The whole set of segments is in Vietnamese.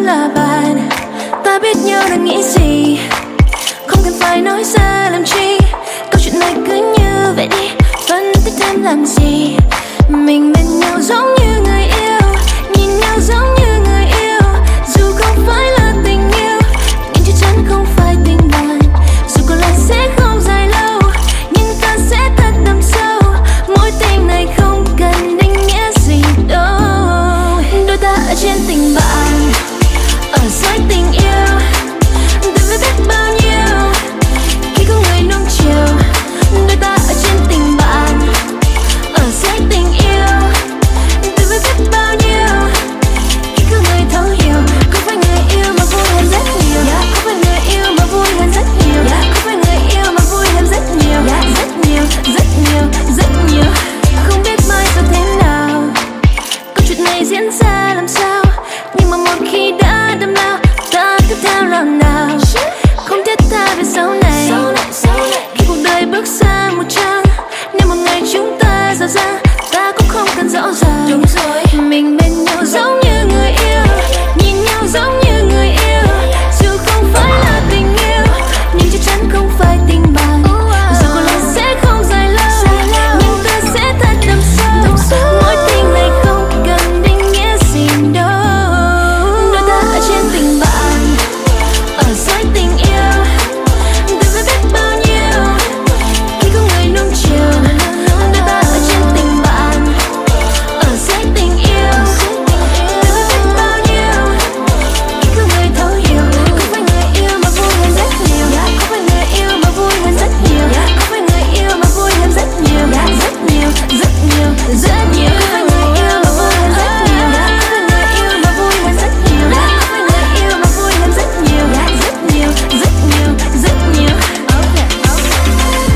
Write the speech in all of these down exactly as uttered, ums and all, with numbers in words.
là bạn. Ta biết nhau đang nghĩ gì, không cần phải nói ra làm chi. Câu chuyện này cứ như vậy đi, phân tích thêm làm gì. Mình bên nhau giống như người yêu, nhìn nhau giống như người yêu. Dù không phải là tình yêu, nhưng chắc chắn không phải tình bạn. Dù có lẽ sẽ không dài lâu, nhưng ta sẽ thật đậm sâu. Mối tình này không cần định nghĩa gì đâu. Đôi ta ở trên tình bạn, ở dưới tình yêu. Đừng biết biết bao nhiêu khi có người nuông chiều. Đôi ta ở trên tình bạn, ở dưới tình yêu. Đừng biết biết bao nhiêu khi có người thấu hiểu. Không phải người yêu mà vui hơn rất nhiều, không phải người yêu mà vui hơn rất nhiều, không phải người yêu mà vui hơn rất nhiều, rất nhiều, rất nhiều, rất nhiều. Không biết mai sau thế nào, câu chuyện này diễn ra làm sao, nhưng mà một khi đã đâm lao, ta tiếp theo làm nào. Không thiết tha về sau này, khi cuộc đời bước sang một trang. Nếu một ngày chúng ta giàu sang, ta cũng không cần rõ ràng. Đúng rồi, mình bên nhau giống như người yêu, nhìn nhau giống như người yêu. Dù không phải là tình yêu, nhưng chắc chắn không phải tình bạn. Dù có lẽ sẽ không dài lâu, nhưng ta sẽ thật đậm sâu. Mối tình này không cần định nghĩa gì đâu. Đôi ta ở trên tình bạn, ở dưới tình yêu. Đừng biết biết bao nhiêu khi có người nuông chiều. Đôi ta ở trên tình bạn, ở dưới tình yêu. Đừng biết biết bao nhiêu khi có người thấu hiểu. Không phải người yêu mà vui hơn rất nhiều, không phải người yêu mà vui hơn rất nhiều, không phải người yêu mà vui hơn rất nhiều, rất nhiều, rất nhiều, rất nhiều. Không phải người yêu mà vui hơn rất nhiều, không phải người yêu mà vui hơn rất nhiều, không phải người yêu mà vui hơn rất nhiều, rất nhiều, rất nhiều, rất nhiều. Okay, okay.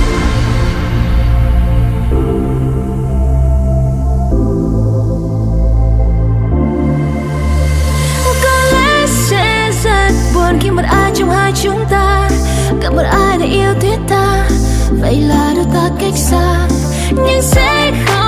Có lẽ sẽ rất buồn khi một ai trong hai chúng ta gặp một ai để yêu thiết tha. Vậy là đôi ta cách xa, nhưng sẽ không